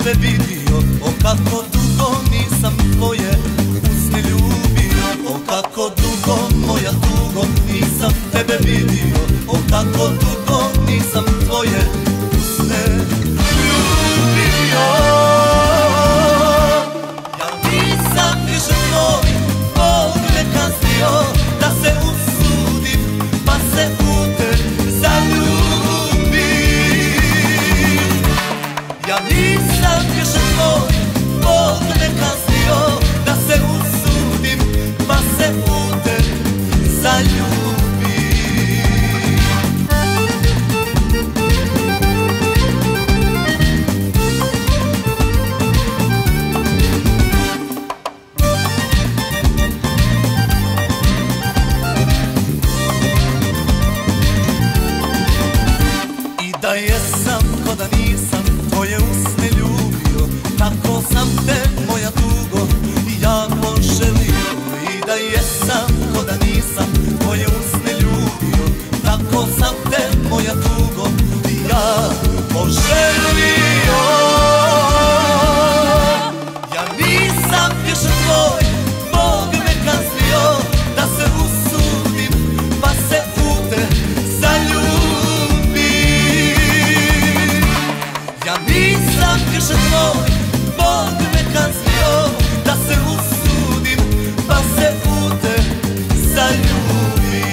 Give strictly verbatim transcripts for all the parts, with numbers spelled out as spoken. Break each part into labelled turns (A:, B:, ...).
A: tebe vidio, o kako dugo nisam tvoje usne ljubio. O kako dugo, moja tugo, nisam tebe vidio. O kako dugo nisam tvoje usne ljubio. Ja nisam više tvoj, Bog me kaznio da se usudim pa se u te zaljubim. Ja nisam više tvoj, Bog me kaznio da se usudim pa se u te zaljubim. Da jesam ko da nisam tvoje usne ljubio, tako sam te, moja tugo, ja poželio. I da jesam ko da nisam tvoje usne ljubio, tako sam te, moja tugo, ja poželio. Ja nisam više tvoj, Bog me kaznio da se usudim pa se u te zaljubim. Ja nisam više tvoj, Bog me kaznio da se usudim pa se u te zaljubim.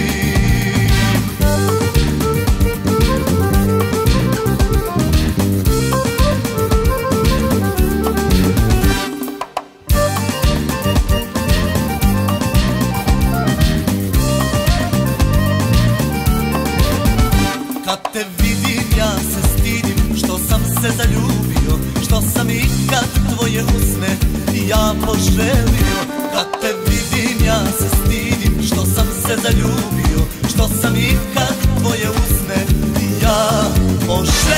A: Kad te vidim ja se stidim što sam se zaljubio, što sam ikad tvoje usne ja poželio. Kad te vidim ja se stidim što sam se zaljubio, što sam ikad tvoje usne ja poželio.